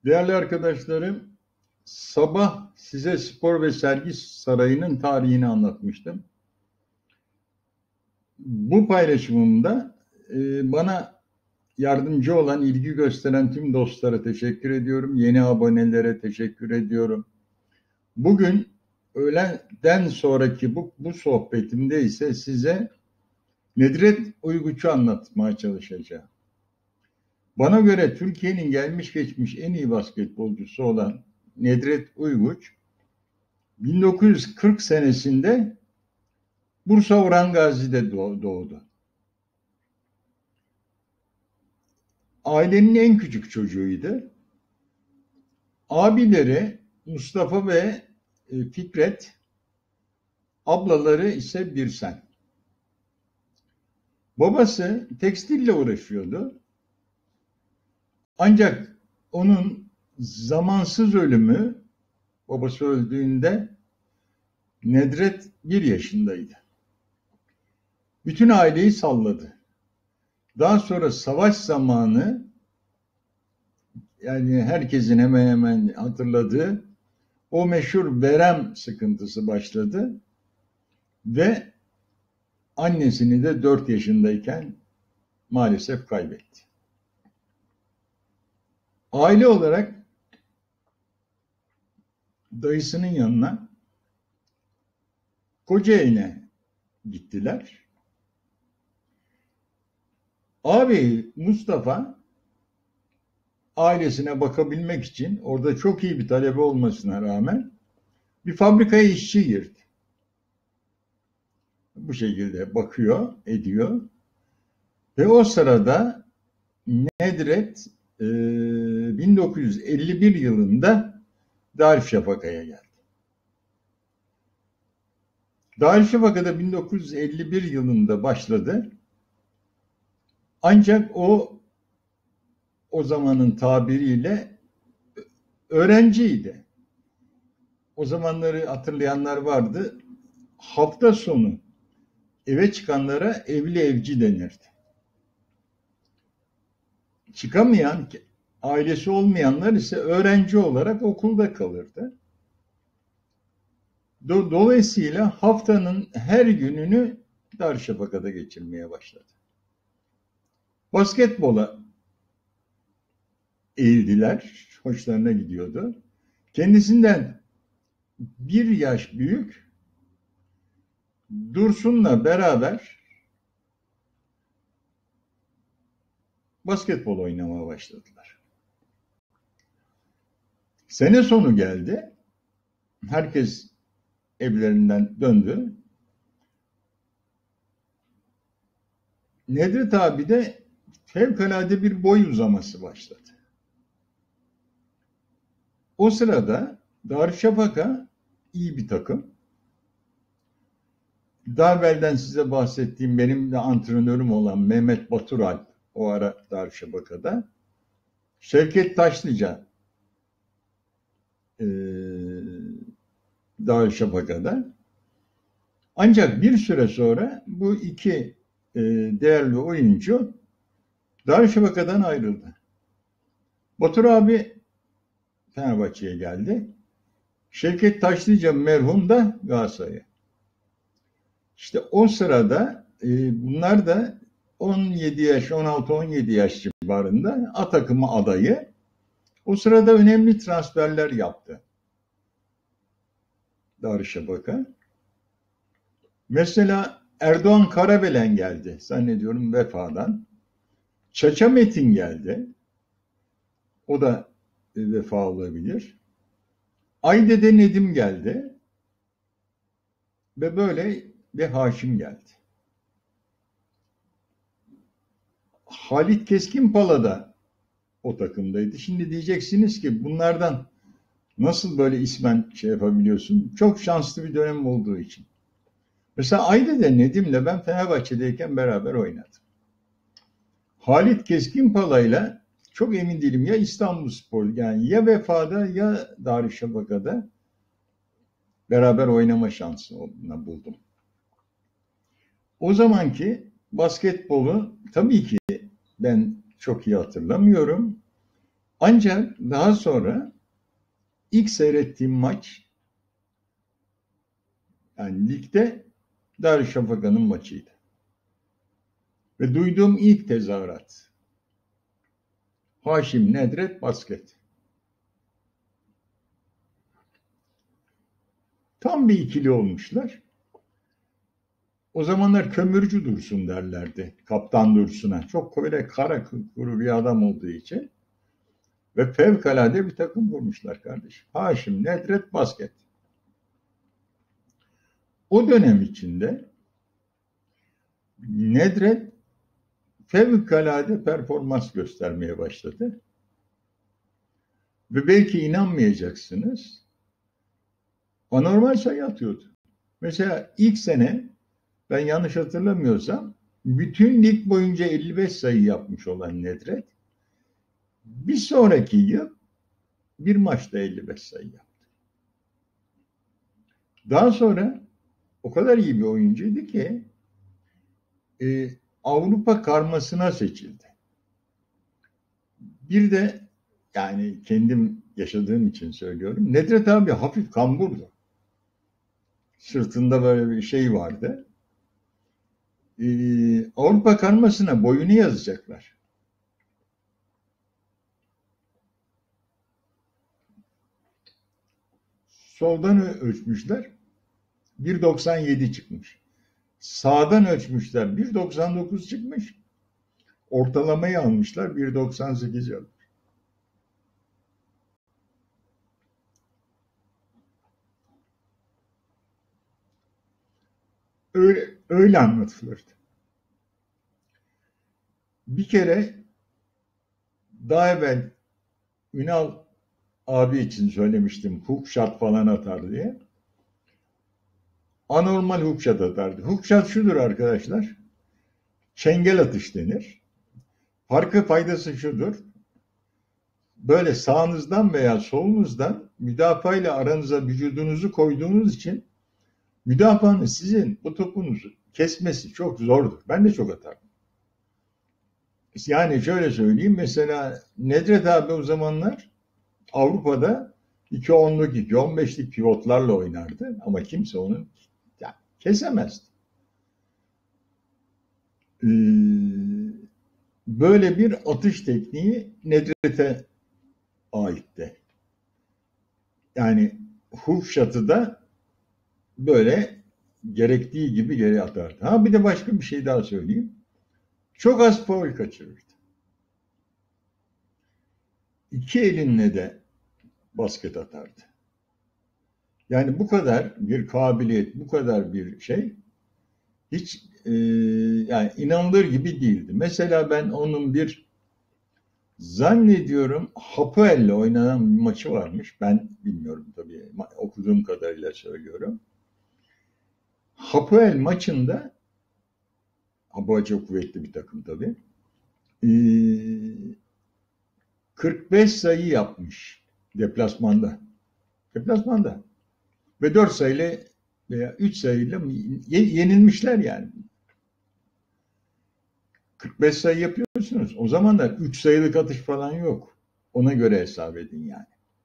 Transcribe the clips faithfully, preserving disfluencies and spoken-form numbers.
Değerli arkadaşlarım, sabah size Spor ve Sergi Sarayı'nın tarihini anlatmıştım. Bu paylaşımımda e, bana yardımcı olan, ilgi gösteren tüm dostlara teşekkür ediyorum. Yeni abonelere teşekkür ediyorum. Bugün öğleden sonraki bu, bu sohbetimde ise size Nedret Uyguç'u anlatmaya çalışacağım. Bana göre Türkiye'nin gelmiş geçmiş en iyi basketbolcusu olan Nedret Uyguç, bin dokuz yüz kırk senesinde Bursa Orhan Gazi'de doğdu. Ailenin en küçük çocuğuydu. Abileri Mustafa ve Fikret, ablaları ise Birsen. Babası tekstille uğraşıyordu. Ancak onun zamansız ölümü, babası öldüğünde Nedret bir yaşındaydı. Bütün aileyi salladı. Daha sonra savaş zamanı, yani herkesin hemen hemen hatırladığı o meşhur verem sıkıntısı başladı ve annesini de dört yaşındayken maalesef kaybetti. Aile olarak dayısının yanına Kocaeli'ne gittiler. Abi Mustafa ailesine bakabilmek için orada çok iyi bir talebe olmasına rağmen bir fabrikaya işçi girdi. Bu şekilde bakıyor, ediyor. Ve o sırada Nedret e, bin dokuz yüz elli bir yılında Darüşşafaka'ya geldi. Darüşşafaka'da bin dokuz yüz elli bir yılında başladı. Ancak o o zamanın tabiriyle öğrenciydi. O zamanları hatırlayanlar vardı. Hafta sonu eve çıkanlara evli evci denirdi. Çıkamayan, ailesi olmayanlar ise öğrenci olarak okulda kalırdı. Dolayısıyla haftanın her gününü Darüşşafaka'da geçirmeye başladı. Basketbola eğildiler, hoşlarına gidiyordu. Kendisinden bir yaş büyük Dursun'la beraber basketbol oynamaya başladılar. Sene sonu geldi. Herkes evlerinden döndü. Nedret abi de fevkalade bir boy uzaması başladı. O sırada Darüşşafaka iyi bir takım. Daha evvelden size bahsettiğim benim de antrenörüm olan Mehmet Baturalp o ara Darüşşafaka'da. Şevket Taşlıca e, Darüşşafaka'da. Ancak bir süre sonra bu iki e, değerli oyuncu Darüşşafaka'dan ayrıldı. Batur abi Fenerbahçe'ye geldi. Şevket Taşlıca merhum da Galatasaray'a. İşte o sırada e, bunlar da on yedi yaş, on altı on yedi yaş civarında A takımı adayı. O sırada önemli transferler yaptı Darüşşafaka. Mesela Erdoğan Karabelen geldi. Zannediyorum Vefa'dan. Çaça Metin geldi. O da e, Vefa olabilir. Ayde'de Nedim geldi. Ve böyle ve Haşim geldi. Halit Keskinpala da o takımdaydı. Şimdi diyeceksiniz ki bunlardan nasıl böyle ismen şey yapabiliyorsun? Çok şanslı bir dönem olduğu için. Mesela Ayde'de Nedim'le ben Fenerbahçe'deyken beraber oynadım. Halit Keskinpala'yla çok emin değilim ya İstanbulspor yani ya Vefa'da ya Darüşşafaka'da beraber oynama şansını buldum. O zamanki basketbolu tabii ki ben çok iyi hatırlamıyorum. Ancak daha sonra ilk seyrettiğim maç, yani ligde, Darüşşafaka'nın maçıydı. Ve duyduğum ilk tezahürat, Haşim Nedret basket. Tam bir ikili olmuşlar. O zamanlar Kömürcü Dursun derlerdi Kaptan Dursun'a. Çok böyle kara kuru bir adam olduğu için. Ve fevkalade bir takım kurmuşlar kardeşim. Haşim Nedret basket. O dönem içinde Nedret fevkalade performans göstermeye başladı. Ve belki inanmayacaksınız, anormal sayı atıyordu. Mesela ilk sene, ben yanlış hatırlamıyorsam, bütün lig boyunca elli beş sayı yapmış olan Nedret, bir sonraki yıl bir maçta elli beş sayı yaptı. Daha sonra o kadar iyi bir oyuncuydu ki e, Avrupa karmasına seçildi. Bir de, yani kendim yaşadığım için söylüyorum, Nedret abi hafif kamburdu. Sırtında böyle bir şey vardı. Ee, Avrupa karmasına boyunu yazacaklar. Soldan ölçmüşler, bir doksan yedi çıkmış. Sağdan ölçmüşler, bir doksan dokuz çıkmış. Ortalamayı almışlar, bir doksan sekiz yapmış. Öyle, öyle anlatılırdı. Bir kere daha evvel Ünal abi için söylemiştim, hook shot falan atar diye. Anormal hook shot atardı. Hook shot şudur arkadaşlar, çengel atış denir. Farkı, faydası şudur: böyle sağınızdan veya solunuzdan müdafaa ile aranıza vücudunuzu koyduğunuz için müdafaanın sizin bu topunuzu kesmesi çok zordur. Ben de çok atardım. Yani şöyle söyleyeyim, mesela Nedret abi o zamanlar Avrupa'da iki onluk, iki on beşlik pivotlarla oynardı ama kimse onu yani kesemezdi. Ee, böyle bir atış tekniği Nedret'e aitti. Yani hook shot'ı da böyle gerektiği gibi geri atardı. Ha, bir de başka bir şey daha söyleyeyim. Çok az faul kaçırırdı. İki elinle de basket atardı. Yani bu kadar bir kabiliyet, bu kadar bir şey hiç e, yani inanılır gibi değildi. Mesela ben onun bir, zannediyorum, Hapoel'le oynanan bir maçı varmış. Ben bilmiyorum tabii, okuduğum kadarıyla söylüyorum. Hapoel maçında, Hapoel çok kuvvetli bir takım tabii, e, kırk beş sayı yapmış deplasmanda. Deplasmanda. Ve dört sayıyla veya üç sayıyla yenilmişler yani. kırk beş sayı yapıyorsunuz. O zamanlar üç sayılık atış falan yok. Ona göre hesap edin yani.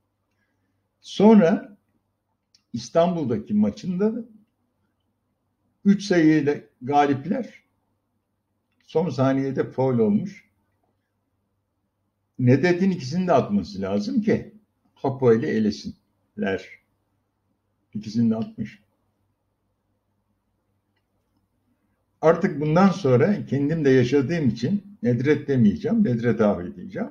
Sonra İstanbul'daki maçında da üç sayıyla galipler. Son saniyede faul olmuş. Nedret'in ikisini de atması lazım ki Hapoel'i elesinler. İkisini de atmış. Artık bundan sonra kendim de yaşadığım için Nedret demeyeceğim, Nedret abi diyeceğim.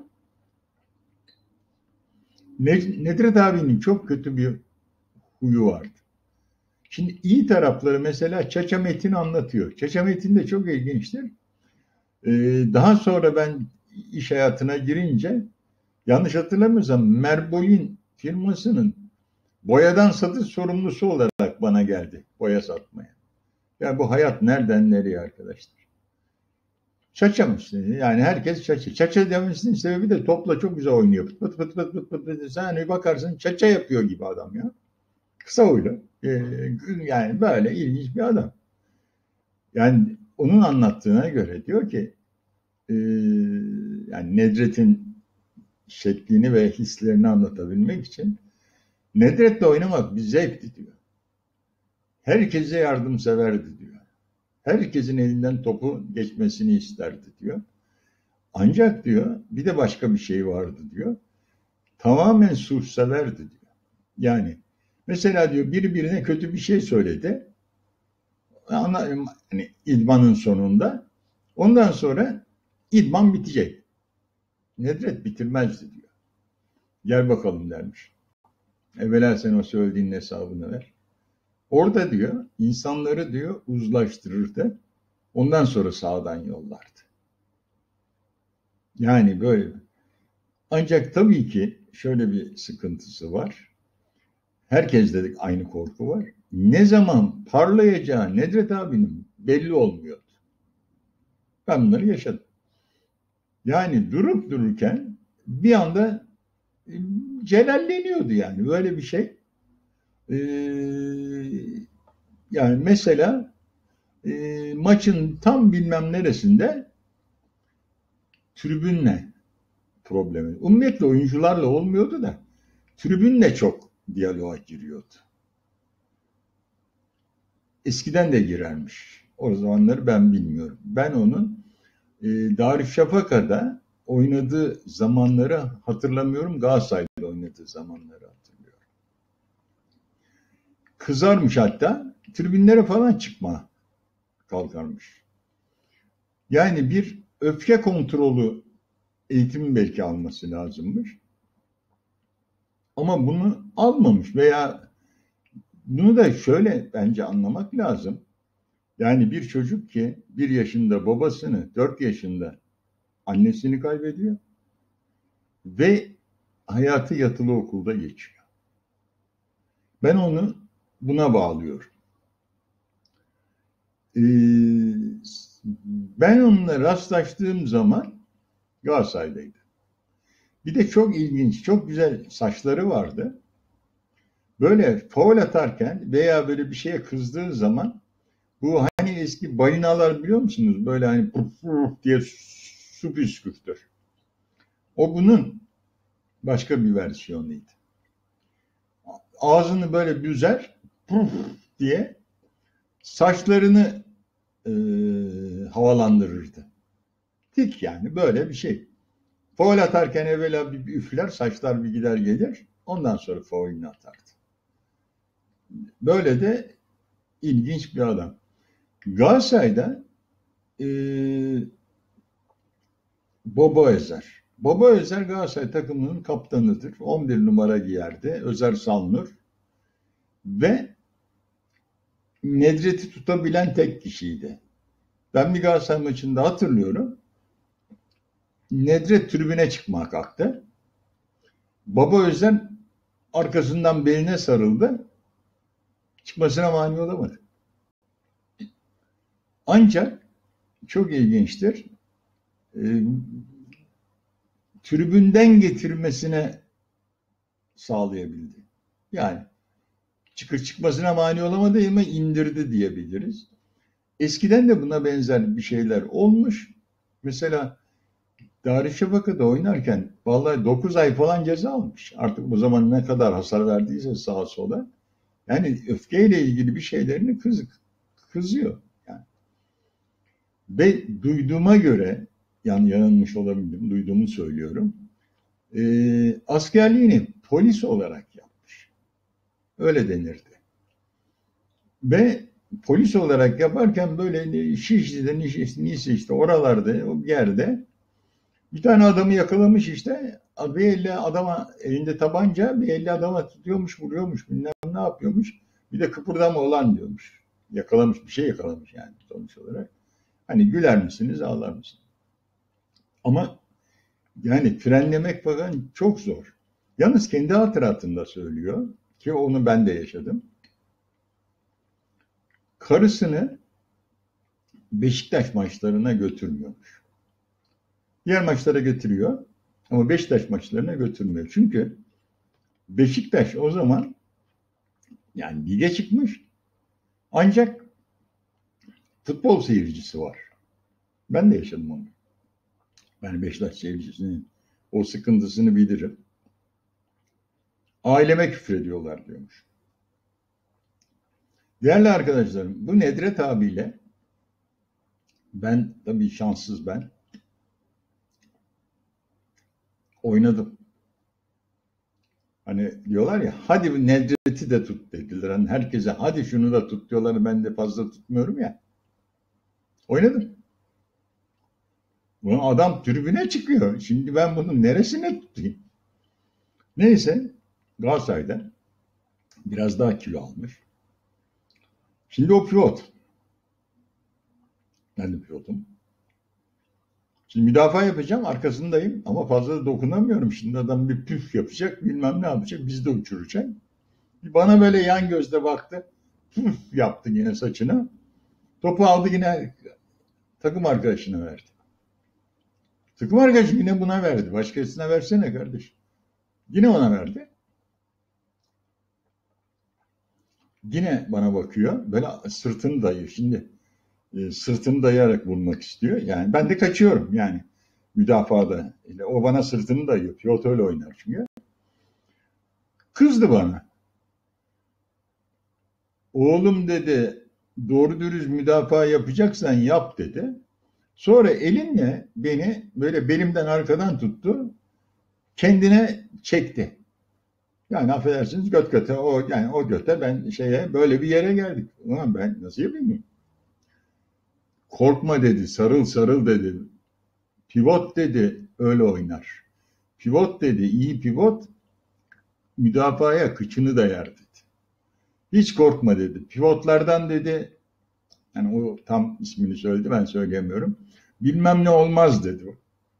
Nedret abinin çok kötü bir huyu vardı. Şimdi iyi tarafları, mesela Çaça Metin anlatıyor. Çaça Metin de çok ilginçtir. Ee, daha sonra ben iş hayatına girince, yanlış hatırlamıyorsam, Merbol'in firmasının boyadan satış sorumlusu olarak bana geldi boya satmaya. Ya bu hayat nereden nereye arkadaşlar? Çaça mı işte? Yani herkes çaça. Çaça demesinin sebebi de topla çok güzel oynuyor. Pıt pıt pıt pıt pıt pıt pıt. Sen hani bakarsın çaça yapıyor gibi adam ya. Kısa oylu. Ee, yani böyle ilginç bir adam. Yani onun anlattığına göre diyor ki e, yani Nedret'in şeklini ve hislerini anlatabilmek için Nedret'le oynamak bir zevkti diyor. Herkese yardımseverdi diyor. Herkesin elinden topu geçmesini isterdi diyor. Ancak diyor bir de başka bir şey vardı diyor. Tamamen suçseverdi diyor. Yani mesela diyor biri birine kötü bir şey söyledi. Hani idmanın sonunda. Ondan sonra idman bitecek. Nedret bitirmezdi diyor. Gel bakalım dermiş. Evvela sen o söylediğinin hesabını ver. Orada diyor insanları diyor uzlaştırırdı. Ondan sonra sağdan yollardı. Yani böyle. Ancak tabii ki şöyle bir sıkıntısı var. Herkeste de aynı korku var. Ne zaman parlayacağı Nedret abinin belli olmuyordu. Ben bunları yaşadım. Yani durup dururken bir anda celalleniyordu yani. Böyle bir şey. Ee, yani mesela e, maçın tam bilmem neresinde tribünle problemi. Umumiyetle oyuncularla olmuyordu da tribünle çok diyaloğa giriyordu. Eskiden de girermiş. O zamanları ben bilmiyorum. Ben onun e, Darüşşafaka'da oynadığı zamanları hatırlamıyorum. Galatasaray'da oynadığı zamanları hatırlıyorum. Kızarmış hatta. Tribünlere falan çıkma kalkarmış. Yani bir öfke kontrolü eğitimi belki alması lazımmış. Ama bunu almamış veya bunu da şöyle bence anlamak lazım. Yani bir çocuk ki bir yaşında babasını, dört yaşında annesini kaybediyor ve hayatı yatılı okulda geçiyor. Ben onu buna bağlıyorum. Ee, ben onunla rastlaştığım zaman Galatasaray'daydı. Bir de çok ilginç, çok güzel saçları vardı. Böyle faul atarken veya böyle bir şeye kızdığı zaman bu hani eski balinalar biliyor musunuz? Böyle hani puf puf diye su püskürtür. O bunun başka bir versiyonuydu. Ağzını böyle büzer puf diye saçlarını e, havalandırırdı. Tik yani böyle bir şey. Faul atarken evvela bir üfler, saçlar bir gider gelir. Ondan sonra faulünü atardı. Böyle de ilginç bir adam. Galatasaray'da e, Baba Özer. Baba Özer Galatasaray takımının kaptanıdır. on bir numara giyerdi. Özer Salnur. Ve Nedret'i tutabilen tek kişiydi. Ben bir Galatasaray maçında hatırlıyorum. Nedret tribüne çıkmaya kalktı. Baba Özer arkasından beline sarıldı. Çıkmasına mani olamadı. Ancak çok ilginçtir. E, tribünden getirmesine sağlayabildi. Yani çıkır çıkmasına mani olamadı ama indirdi diyebiliriz. Eskiden de buna benzer bir şeyler olmuş. Mesela Darüşşafaka'da oynarken vallahi dokuz ay falan ceza almış. Artık o zaman ne kadar hasar verdiyse sağa sola. Yani öfkeyle ilgili bir şeylerini kız, kızıyor. Yani. Ve duyduğuma göre, yani yanılmış olabilirim, duyduğumu söylüyorum. E, askerliğini polis olarak yapmış. Öyle denirdi. Ve polis olarak yaparken böyle Şişli'de, Niğde işte oralarda, o yerde bir tane adamı yakalamış işte. Bir elle adama elinde tabanca, bir elle adama tutuyormuş, vuruyormuş, bilmem ne yapıyormuş. Bir de kıpırdama olan diyormuş. Yakalamış, bir şey yakalamış yani sonuç olarak. Hani güler misiniz, ağlar mısınız? Ama yani frenlemek falan çok zor. Yalnız kendi hatıratında söylüyor ki onu ben de yaşadım. Karısını Beşiktaş maçlarına götürmüyormuş. Diğer maçlara götürüyor ama Beşiktaş maçlarına götürmüyor. Çünkü Beşiktaş o zaman yani lige çıkmış ancak futbol seyircisi var. Ben de yaşadım onu. Ben Beşiktaş seyircisinin O sıkıntısını bilirim. Aileme küfrediyorlar diyormuş. Değerli arkadaşlarım, bu Nedret abiyle ben, tabii şanssız ben, oynadım. Hani diyorlar ya, hadi Nedret'i de tut dediler. Hani herkese hadi şunu da tut diyorlar. Ben de fazla tutmuyorum ya. Oynadım. Bu adam tribüne çıkıyor. Şimdi ben bunun neresine tutayım? Neyse, Galatasaray'da biraz daha kilo almış. Şimdi o pivot. Ben de pivotum. Şimdi müdafaa yapacağım, arkasındayım ama fazla da dokunamıyorum. Şimdi adam bir püf yapacak, bilmem ne yapacak, bizi de uçuracak. Bana böyle yan gözle baktı, püf yaptı yine saçına. Topu aldı yine takım arkadaşına verdi. Takım arkadaşı yine buna verdi. Başkasına versene kardeş. Yine ona verdi. Yine bana bakıyor. Böyle sırtını dayıyor. Şimdi e, sırtını dayayarak vurmak istiyor. Yani ben de kaçıyorum yani müdafada. O bana sırtını dayıyor. Pivot öyle oynar çünkü. Kızdı bana. Oğlum dedi, doğru dürüst müdafaa yapacaksan yap dedi. Sonra elinle beni böyle belimden arkadan tuttu. Kendine çekti. Yani affedersiniz göt göte, o yani o göte ben şeye böyle bir yere geldik. Ulan ben nasıl yapayım? Korkma dedi, sarıl sarıl dedi. Pivot dedi, öyle oynar. Pivot dedi, iyi pivot müdafaya kıçını dayar dedi. Hiç korkma dedi. Pivotlardan dedi, yani o tam ismini söyledi, ben söyleyemiyorum. Bilmem ne olmaz dedi.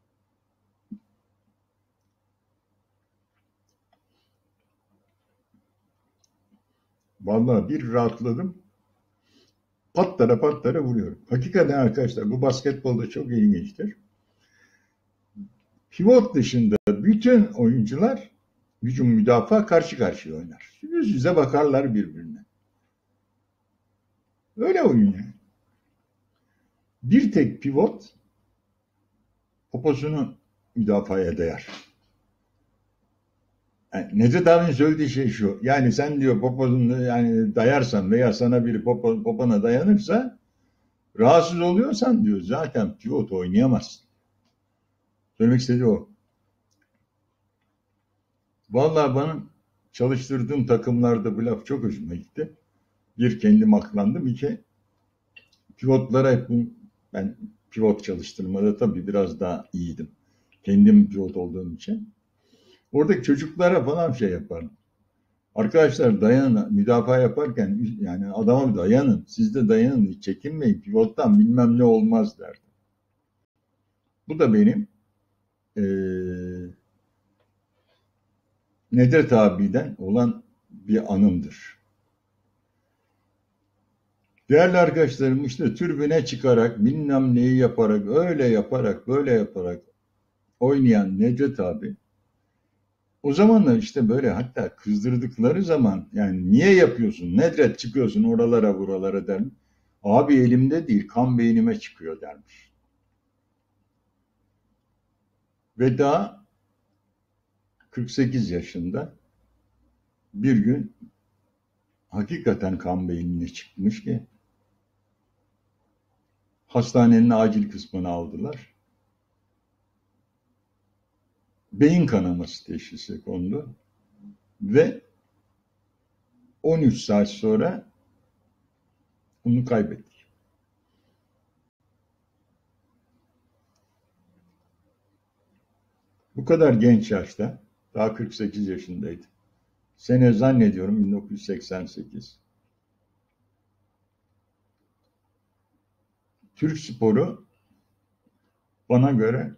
Vallahi bir rahatladım. Patlara patlara vuruyorum. Hakikaten arkadaşlar bu basketbolda çok ilginçtir. Pivot dışında bütün oyuncular hücum müdafaa karşı karşıya oynar. Yüz yüze bakarlar birbirine. Öyle oyun yani. Bir tek pivot poposunu müdafaya dayar. Yani Necdet abinin söylediği şey şu. Yani sen diyor poposunu yani dayarsan veya sana biri popo, popona dayanırsa rahatsız oluyorsan diyor zaten pivot oynayamazsın. Söylemek istediği o. Vallahi benim çalıştırdığım takımlarda bu laf çok hoşuma gitti. Bir kendim aklandım. İki pivotlara hep ben pivot çalıştırmada tabii biraz daha iyiydim. Kendim pivot olduğum için. Oradaki çocuklara falan şey yapardım. Arkadaşlar dayanın, müdafaa yaparken yani adama dayanın, siz de dayanın, hiç çekinmeyin, pivottan bilmem ne olmaz derdim. Bu da benim ee, Nedret abiden olan bir anımdır. Değerli arkadaşlarım işte tribüne çıkarak, bilmem neyi yaparak, öyle yaparak, böyle yaparak oynayan Nedret abi, o zamanlar işte böyle hatta kızdırdıkları zaman yani niye yapıyorsun Nedret çıkıyorsun oralara buralara der. Abi elimde değil kan beynime çıkıyor dermiş. Ve daha kırk sekiz yaşında bir gün hakikaten kan beynine çıkmış ki hastanenin acil kısmını aldılar. Beyin kanaması teşhisi kondu ve on üç saat sonra onu kaybettik. Bu kadar genç yaşta, daha kırk sekiz yaşındaydı. Sene zannediyorum bin dokuz yüz seksen sekiz. Türk sporu bana göre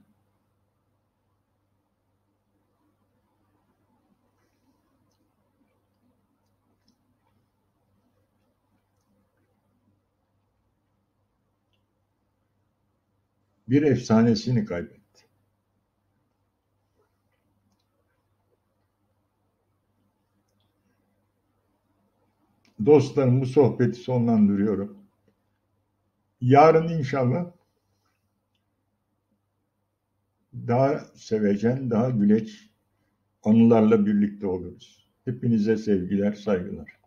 bir efsanesini kaybetti. Dostlarım bu sohbeti sonlandırıyorum. Yarın inşallah daha sevecen, daha güleç anılarla birlikte oluruz. Hepinize sevgiler, saygılar.